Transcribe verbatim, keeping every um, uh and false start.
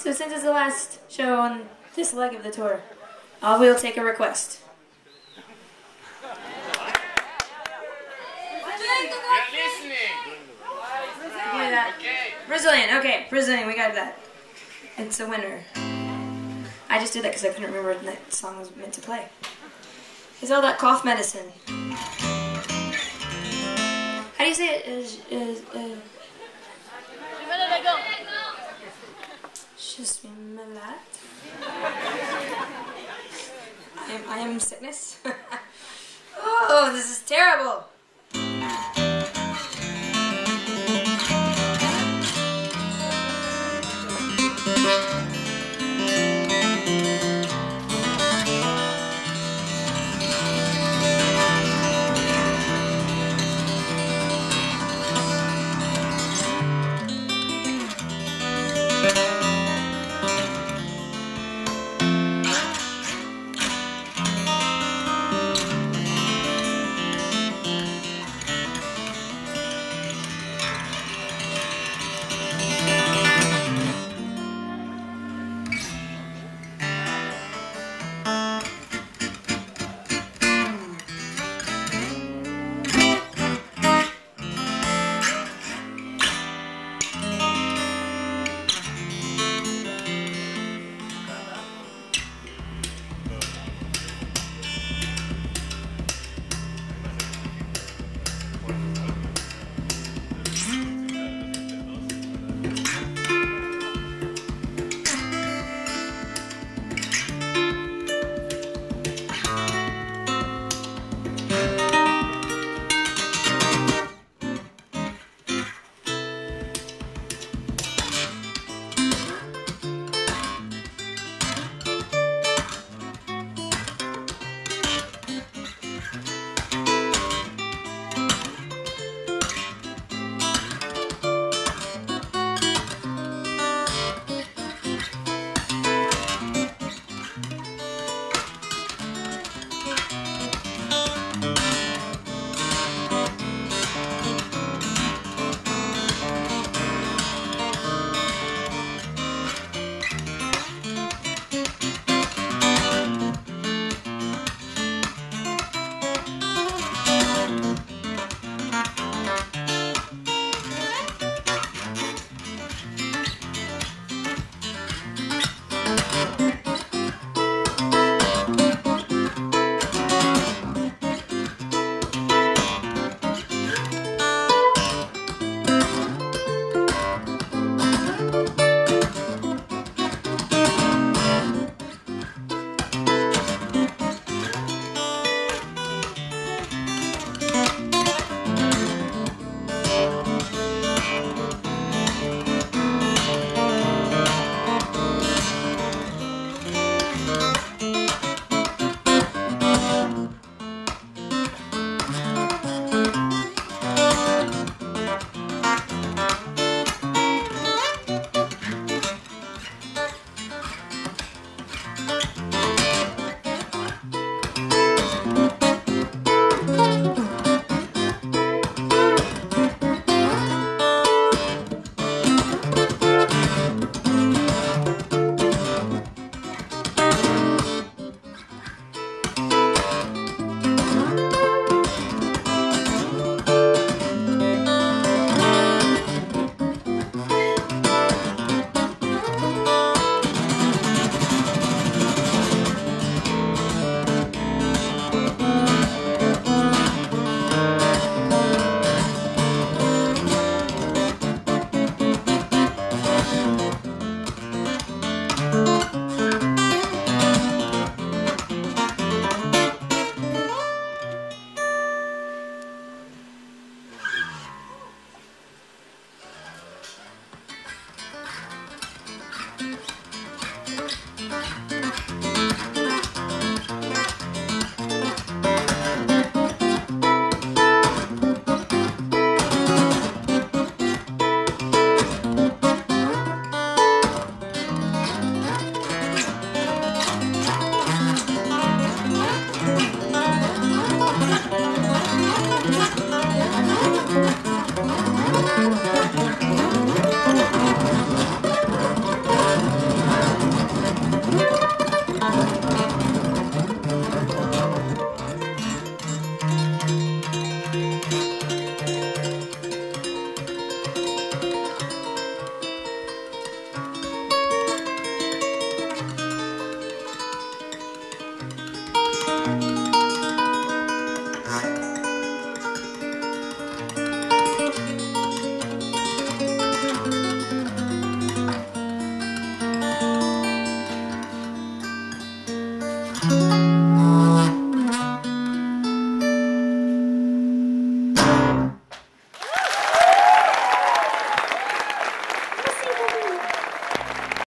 So since it's the last show on this leg of the tour, I will take a request. You're listening. Play that. Okay. Brazilian, okay, Brazilian, we got that. It's a winner. I just did that because I couldn't remember what that song was meant to play. It's all that cough medicine. How do you say it? Is is uh, Je suis malade. I am I am sickness. Oh, this is terrible.